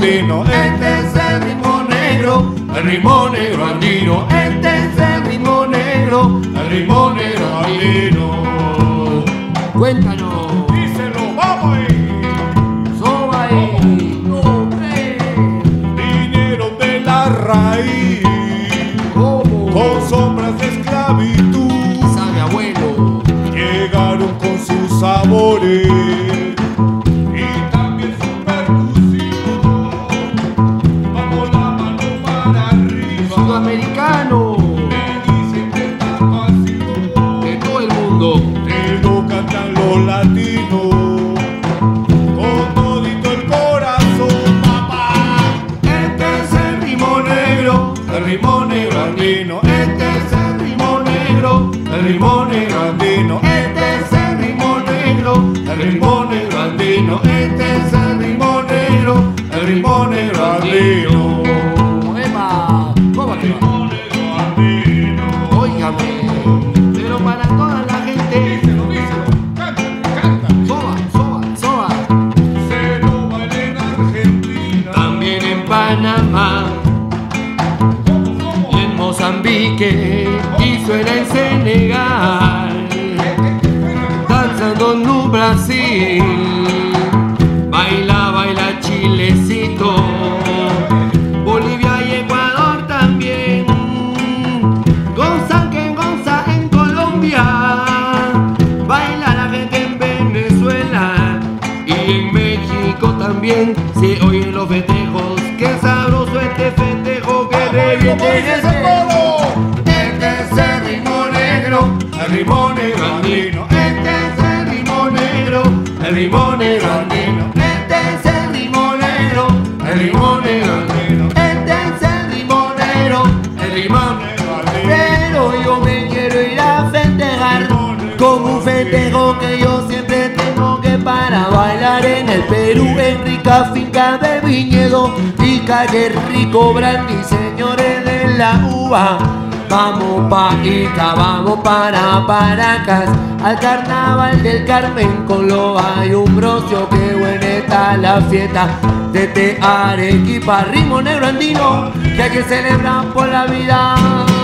andino. Este es el ritmo negro andino. Este es el ritmo negro andino. Cuéntanos. Díselo, vamos ahí. Soba ahí. Vinieron de la raíz, ¿Cómo? con sombras de esclavitud. Sabe, abuelo. Llegaron con sus sabores y también su percusión. Vamos la mano para arriba. Sudamericano. Me dicen que esta pasión De todo el mundo. te lo cantan los latinos con todito el corazón, papá. Este es el ritmo negro andino. Este es el ritmo negro andino. Este es el ritmo negro andino. Este es el ritmo negro andino. ¡Epa! ¿Cómo te va? Ritmo negro andino. Óigame. Pero para toda la gente. Díselo, canta. Soba. Se lo baila en Argentina. También en Panamá. Y en Mozambique. Y suena en Senegal. Danzando en Brasil. Baila Chilecito. Bolivia y Ecuador también. Goza en Colombia. Baila la gente en Venezuela. Y en México también se oyen los festejos. Qué sabroso este festejo que reviente en el cielo. Este es el ritmo negro andino. Este es el ritmo negro andino. Este es el ritmo negro andino. Este es el ritmo negro andino. Pero yo me quiero ir a festejar con un festejo que yo siempre tengo que para bailar en el Perú, en rica finca de viñedo y calle Rico Brandy, señores de la uva. Vamos pa' Ica, vamos para Paracas, al carnaval del Carmen con Loba y Umbrosio, que buena está la fiesta desde Arequipa, ritmo negro andino que hay que celebrar por la vida.